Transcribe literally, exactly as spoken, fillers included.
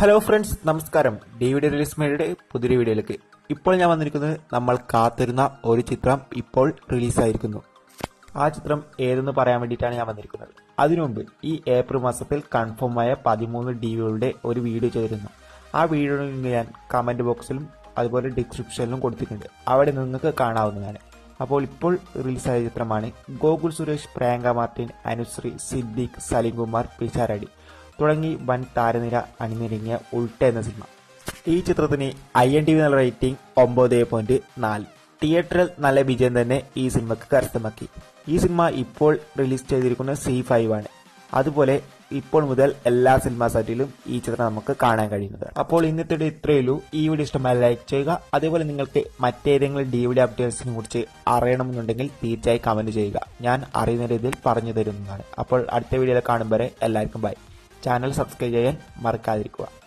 Hello friends, നമസ്കാരം. DVD release മേയുടെ പുതിയൊരു വീഡിയോയിലേക്ക് ഇപ്പോൾ ഞാൻ വന്നിരിക്കുന്നത് നമ്മൾ കാത്തിരുന്ന ഒരു ചിത്രം ഇപ്പോൾ റിലീസായിരിക്കുന്നു. ആ ചിത്രം ഏതെന്ന് പറയാൻ വേണ്ടിയിട്ടാണ് ഞാൻ വന്നിരിക്കുന്നത്. അതിനുമുമ്പ് ഈ ഏപ്രിൽ മാസത്തിൽ കൺഫേം ആയ പതിമൂന്ന് ഡിവികളുടെ ഒരു വീഡിയോ ചെയ്തിരുന്നു. ആ വീഡിയോയിൽ നിന്ന് ഞാൻ കമന്റ് ബോക്സിലും അതുപോലെ ഡിസ്ക്രിപ്ഷനിലും കൊടുത്തിട്ടുണ്ട്. അവിടെ നിങ്ങൾക്ക് കാണാവുന്നതാണ്. അപ്പോൾ ഇപ്പോൾ റിലീസായ ചിത്രമാണ് ഗോകുൽ സുരേഷ്, പ്രിയങ്ക മാർട്ടിൻ, അനുശ്രീ, സിദ്ദീഖ്, സലീംകുമാർ, പിഷാരടി തുടങ്ങി വൻ താരനിര അണിനിരങ്ങിയ ഉൾട്ട എന്ന സിനിമ. ഈ ചിത്രത്തിന് ഐ എൻ ടി വി നല്ല റേറ്റിംഗ് ഒമ്പത് പോയിന്റ് നാല്. തിയേറ്ററിൽ നല്ല വിജയം തന്നെ ഈ സിനിമക്ക് കരസ്ഥമാക്കി. ഈ സിനിമ ഇപ്പോൾ റിലീസ് ചെയ്തിരിക്കുന്നത് സി ഫൈവ് ആണ്. അതുപോലെ ഇപ്പോൾ മുതൽ എല്ലാ സിനിമാ സൈറ്റിലും ഈ ചിത്രം നമുക്ക് കാണാൻ കഴിയുന്നത്. അപ്പോൾ ഇന്നത്തെ ഇത്രയേ ഉള്ളൂ. ഈ വീഡിയോ ഇഷ്ടമായി ലൈക്ക് ചെയ്യുക. അതേപോലെ നിങ്ങൾക്ക് മറ്റേതെങ്കിലും ഡി വി ഡി അപ്ഡേറ്റ്സിനെ കുറിച്ച് അറിയണമെന്നുണ്ടെങ്കിൽ തീർച്ചയായും കമന്റ് ചെയ്യുക. ഞാൻ അറിയുന്ന രീതിയിൽ പറഞ്ഞു തരുന്നതാണ്. അപ്പോൾ അടുത്ത വീഡിയോയിൽ കാണും വരെ എല്ലാവർക്കും ബൈ. ചാനൽ സബ്സ്ക്രൈബ് ചെയ്യാൻ മറക്കാതിരിക്കുക.